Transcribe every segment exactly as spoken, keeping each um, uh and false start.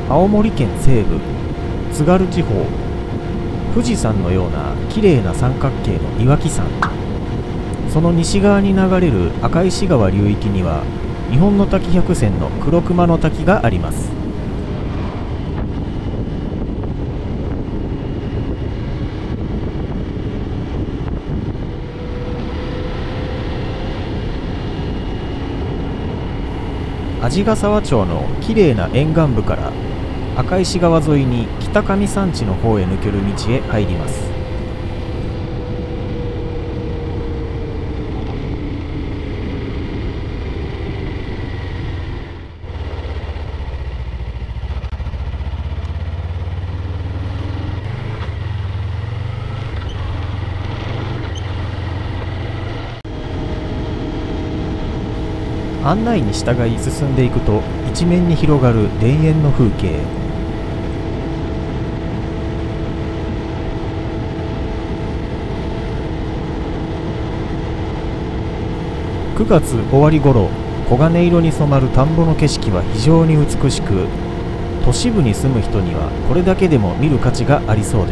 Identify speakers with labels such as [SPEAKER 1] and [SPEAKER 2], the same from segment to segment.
[SPEAKER 1] 青森県西部津軽地方、富士山のような綺麗な三角形の岩木山、その西側に流れる赤石川流域には日本の滝百選の黒熊の滝があります。鰺ヶ沢町のきれいな沿岸部から赤石川沿いに北上山地の方へ抜ける道へ入ります。案内に従い進んでいくと、一面に広がる田園の風景。くがつ終わり頃、黄金色に染まる田んぼの景色は非常に美しく、都市部に住む人にはこれだけでも見る価値がありそうです。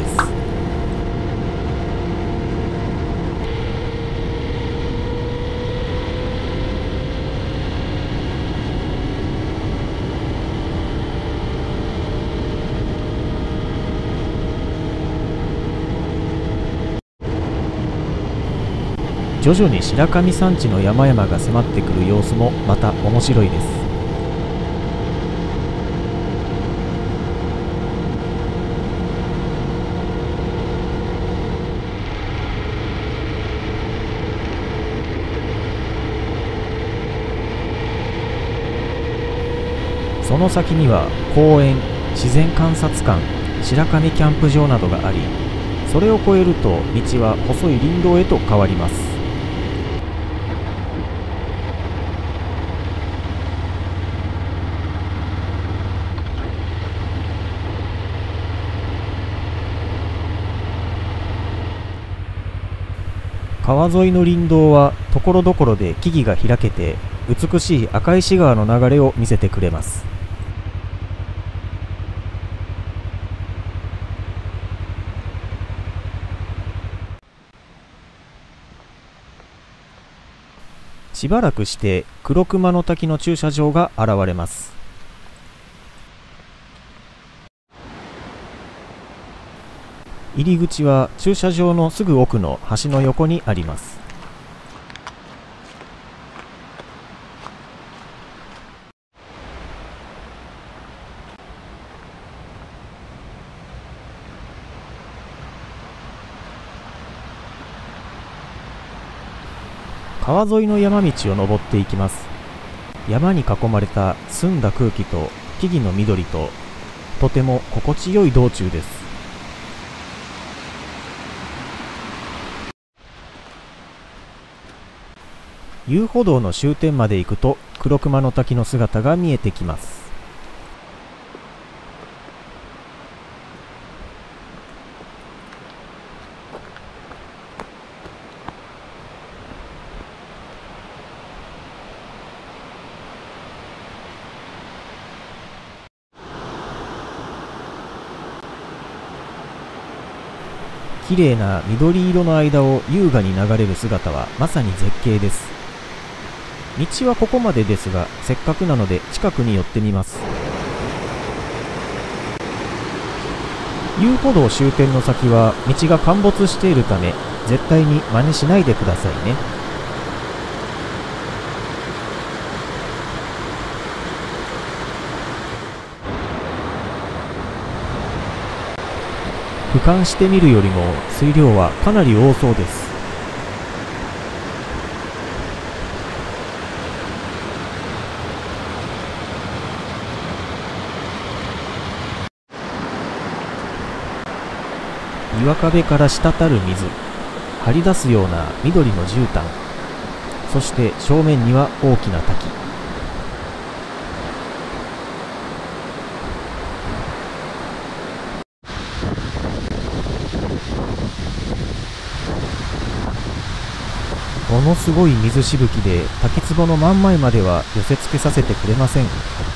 [SPEAKER 1] 徐々に白神山地の山々が迫ってくる様子もまた面白いです。その先には公園、自然観察館、白神キャンプ場などがあり、それを越えると道は細い林道へと変わります。川沿いの林道はところどころで木々が開けて、美しい赤石川の流れを見せてくれます。しばらくして黒熊の滝の駐車場が現れます。入り口は駐車場のすぐ奥の橋の横にあります。川沿いの山道を登っていきます。山に囲まれた澄んだ空気と木々の緑と、とても心地よい道中です。遊歩道の終点まで行くと黒熊の滝の姿が見えてきます。綺麗な緑色の間を優雅に流れる姿はまさに絶景です。道はここまでですが、せっかくなので近くに寄ってみます。遊歩道終点の先は道が陥没しているため、絶対に真似しないでくださいね。俯瞰してみるよりも水量はかなり多そうです。岩壁から滴る水、張り出すような緑の絨毯、そして正面には大きな滝。ものすごい水しぶきで滝壺の真ん前までは寄せ付けさせてくれません。